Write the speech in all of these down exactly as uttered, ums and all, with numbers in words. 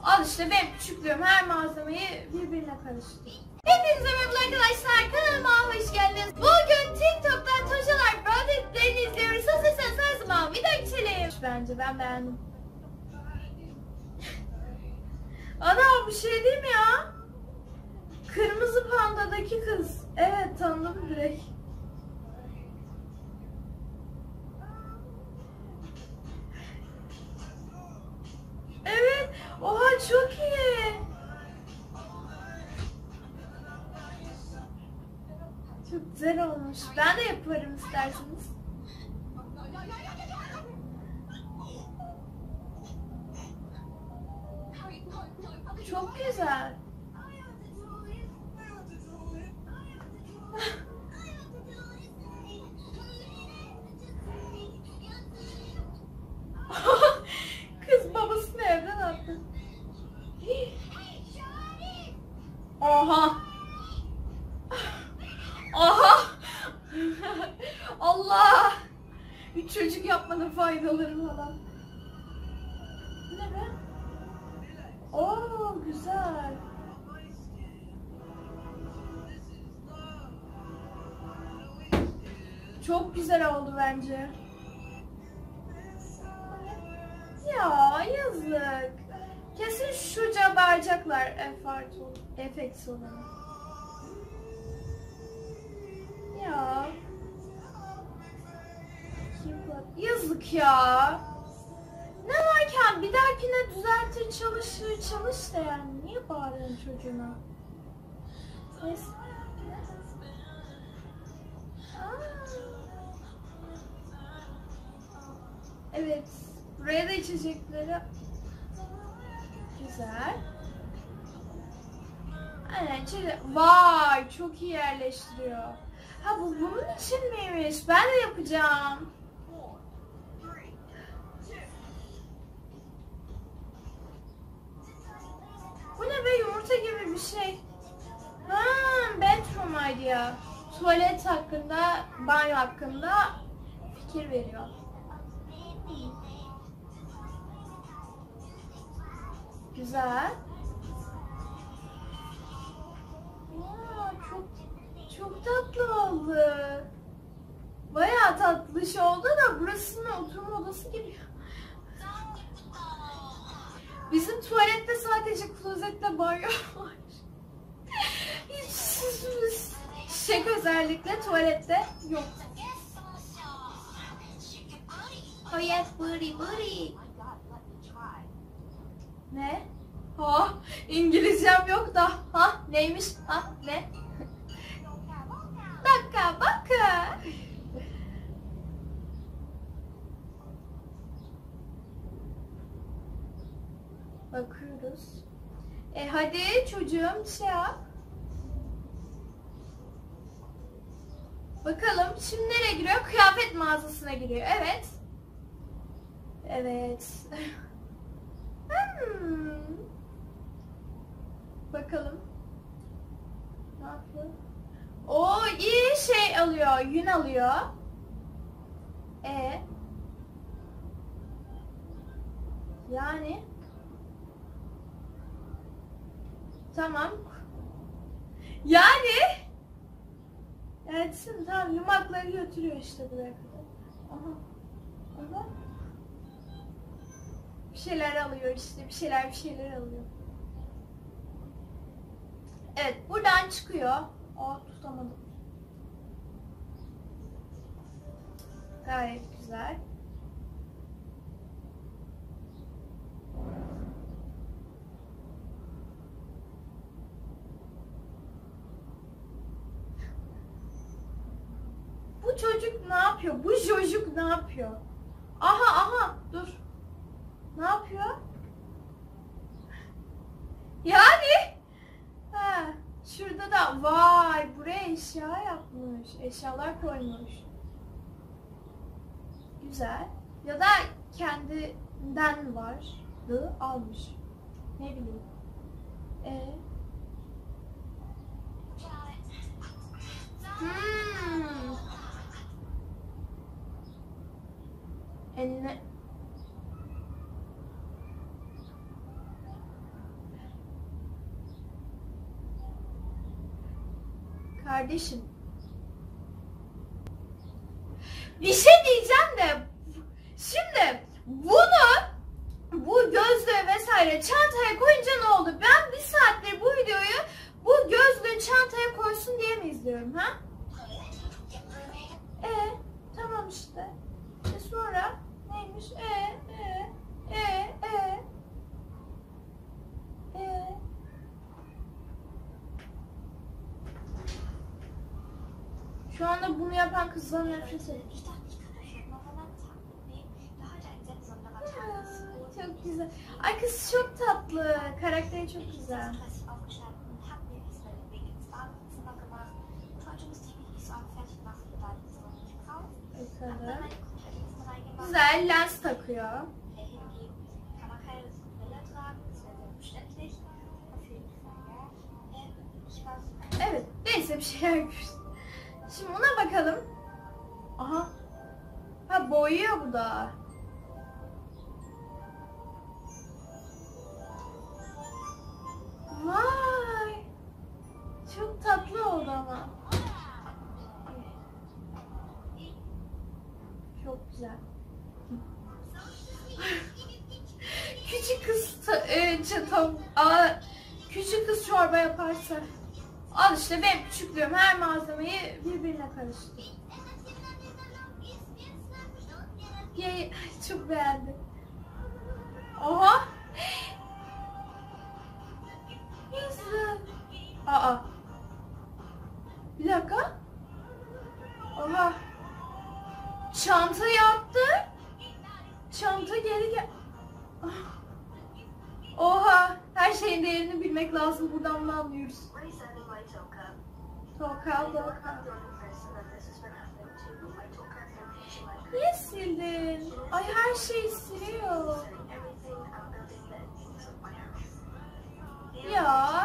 Al işte benim küçüklüğüm her malzemeyi birbirine karıştırıyor. Hepinize merhaba arkadaşlar, kanalıma hoş geldiniz. Bugün TikTok'tan Tocalar Broadway'lerini izliyoruz. Hazırsanız her zaman video geçelim. Bence ben beğendim. Ana bir şey değil mi ya? Kırmızı Panda'daki kız. Evet, tanıdım direkt. Evet. Oha çok iyi. Çok güzel olmuş. Ben de yaparım isterseniz. Çok güzel. Kız babasını evden attı. Oha. Oha. Allah. Bir çocuk yapmanın faydaları falan. Ne be? Oo güzel. Çok güzel oldu bence. Ya yazık. Kesin şu çocuğa bağıracaklar efekt olanı. Ya. Yazık ya. Ne varken bir dahakine düzeltir, çalışır, çalış da yani. Niye bağırıyorsun çocuğuna? Neyse. Evet. Buraya da içecekleri. Güzel. Aynen içeri. Vay çok iyi yerleştiriyor. Ha bu bunun için miymiş? Ben de yapacağım. Bu ne be, yumurta gibi bir şey. Ha, bedroom idea. Tuvalet hakkında, banyo hakkında fikir veriyor. Güzel. Ya, çok çok tatlı oldu. Bayağı tatlış oldu da burasının oturma odası gibi. Bizim tuvalette sadece klozetle banyo var. Hiç şek özellikle tuvalette yok. Oh yes, booty booty. Ne? Ha, İngilizcem yok da. Ha, neymiş? Ha, ne? Baka baka. Bakıyoruz. E hadi çocuğum şey yap. Bakalım şimdi nereye giriyor? Kıyafet mağazasına giriyor. Evet. Evet. hmm. Bakalım. Ne yapıyor? Oo iyi şey alıyor. Yün alıyor. E. Yani. Tamam. Yani. Evet şimdi tamam, yumakları götürüyor işte buraya kadar. Aha. Aha. Bir şeyler alıyor işte. Bir şeyler bir şeyler alıyor. Evet buradan çıkıyor. Oh tutamadım. Gayet güzel. Bu çocuk ne yapıyor? Bu çocuk ne yapıyor? Aha aha dur. Ne yapıyor? Yani ha, şurada da vay buraya eşya yapmış. Eşyalar koymuş. Güzel. Ya da kendinden mi vardı almış. Ne bileyim. Ee? Hmm. Eline Kardeşim. Bir şey diyeceğim de şimdi bunu bu gözlüğü vesaire çantaya koyunca ne oldu? Ben bir saattir bu videoyu bu gözlüğü çantaya koysun diye mi izliyorum ha? E tamam işte. E sonra neymiş? E e e e e Şu anda bunu yapan kızdan nefret ediyorum. Çok güzel. Ay kız çok tatlı. Karakteri çok güzel. Bakalım. Güzel lens takıyor. Evet. Neyse bir şeyler görürsün. Şimdi ona bakalım. Aha. Ha boyuyor bu da. Vay. Çok tatlı oldu ama. Çok güzel. Küçük kız e, çatam. Aa, küçük kız çorba yaparsa. Al işte benim küçüklüğüm her malzemeyi birbirine karıştı. Ye, çok beğendim. Oha. Güzel. Aa. Bir dakika. Oha. Çanta yaptı. Çanta geri gel. Oha. Her şeyin değerini bilmek lazım. Buradan bunu anlıyoruz. Toka, toka. Niye sildin? Ay her şeyi siliyor. Ya.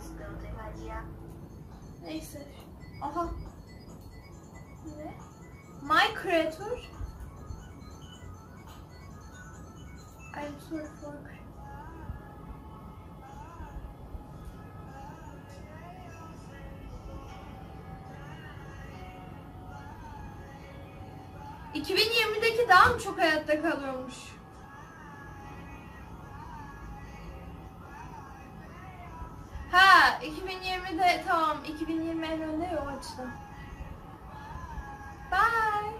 Neyse. Aha. Ne? My creator. I'm sorry for. iki bin yirmideki daha mı çok hayatta kalıyormuş? Ha, iki bin yirmide tamam. iki bin yirmi en önde ya o açıdan. Bye.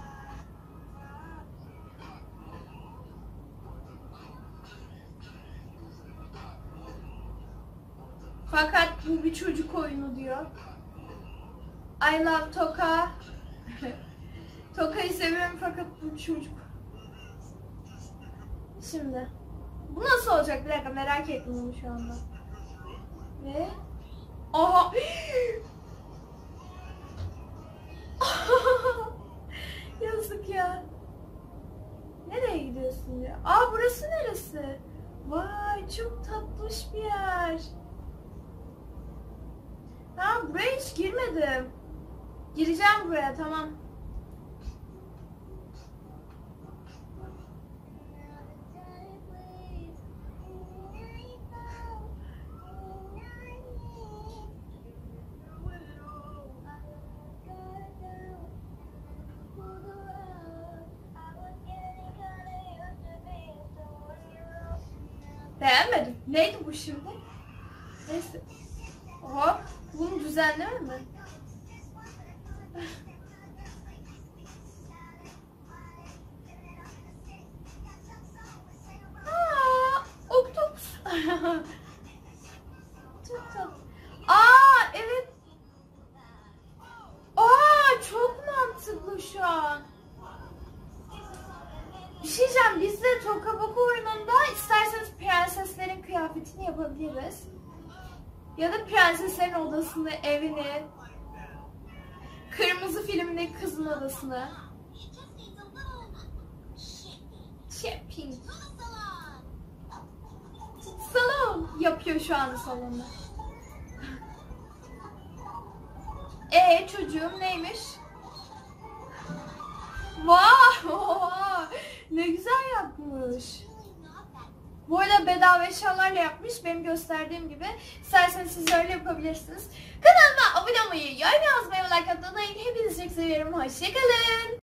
Fakat bu bir çocuk oyunu diyor. I love Toka. Toka'yı seviyorum fakat bu çocuk. Şimdi. Bu nasıl olacak? Bir dakika merak ettim bunu şu anda. Ve aha. Yazık ya. Nereye gidiyorsun ya? Aa burası neresi? Vay çok tatlış bir yer. Ha buraya hiç girmedim. Gireceğim buraya tamam. Beğenmedim. Neydi bu şimdi? Neyse. Oha. Bunu düzenleme mi? Aa, oktopus. Çok tatlı. Aa, evet. Aa, çok mantıklı şu an. Bir şey diyeceğim, biz de Toka Boka oyununda isterseniz prenseslerin kıyafetini yapabiliriz. Ya da prenseslerin odasını, evini, Kırmızı filmindeki kızın odasını. Shopping. Salon yapıyor şu anda salonda. Ee çocuğum neymiş? Vay, oha, ne güzel yapmış. Böyle bedava eşyalarla yapmış. Benim gösterdiğim gibi. İsterseniz siz öyle yapabilirsiniz. Kanalıma abone olmayı, yorum yazmayı ve like atmayı unutmayın. Hepinizi çok seviyorum. Hoşçakalın.